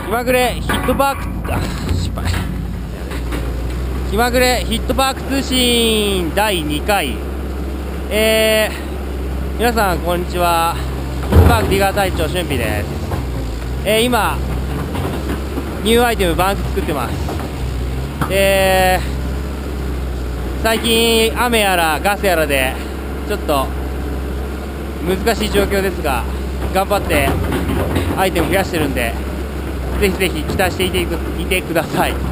気まぐれヒットパーク、失敗。気まぐれヒットパーク通信第2回。皆さんこんにちは。ヒットパークディガー隊長SHUN-Pです。今ニューアイテムバンク作ってます。最近雨やらガスやらでちょっと難しい状況ですが、頑張ってアイテム増やしてるんで、ぜひぜひ期待していてください。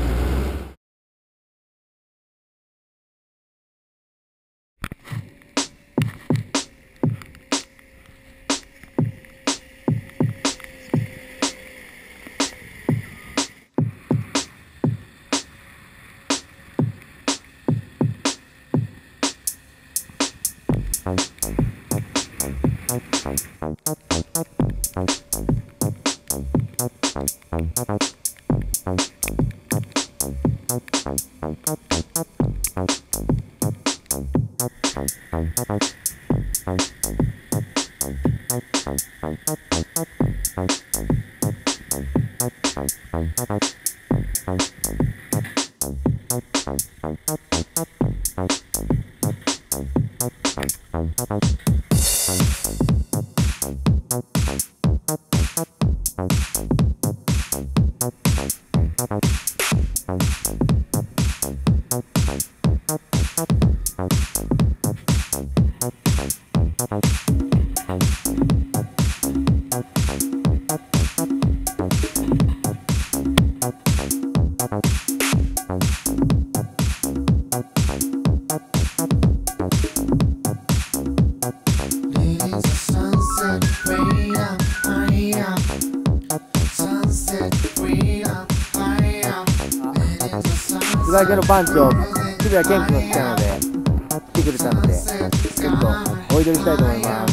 津田家の番長、渋谷健君が来たので、来てくれたので、ちょっとお祈りしたいと思います。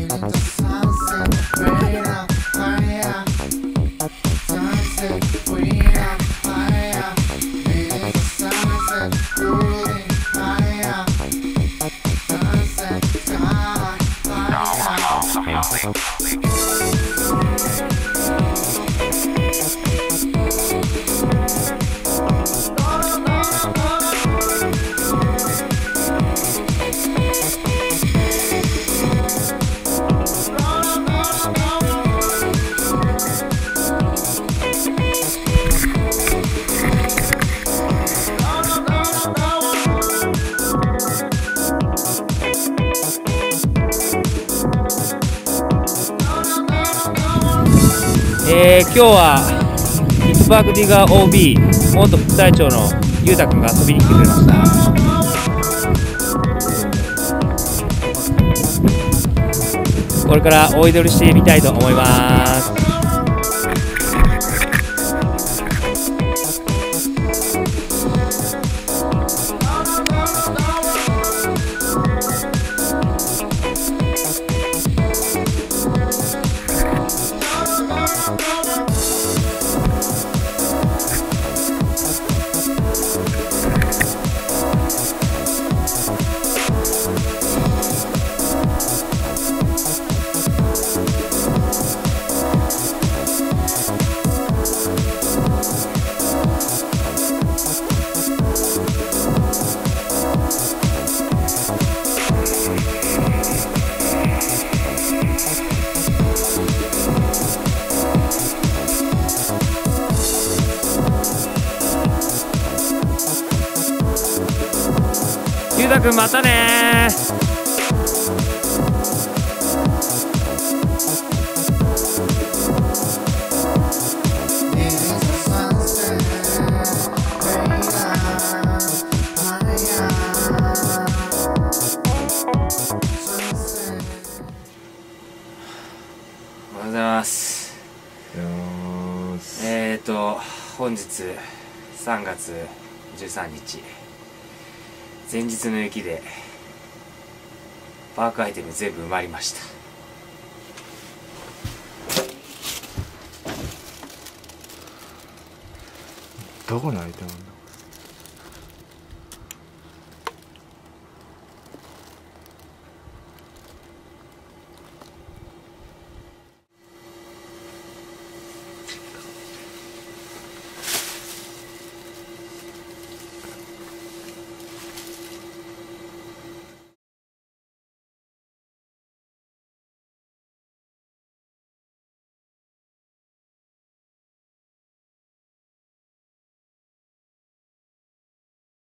今日はヒットパークディガー OB 元副隊長のゆうたくんが遊びに来てくれました。これからお祈りしてみたいと思います。ゆうたくんまたねー。おはようございます。本日3月13日、前日の雪でパークアイテム全部埋まりました。 どこにアイテムなんだ。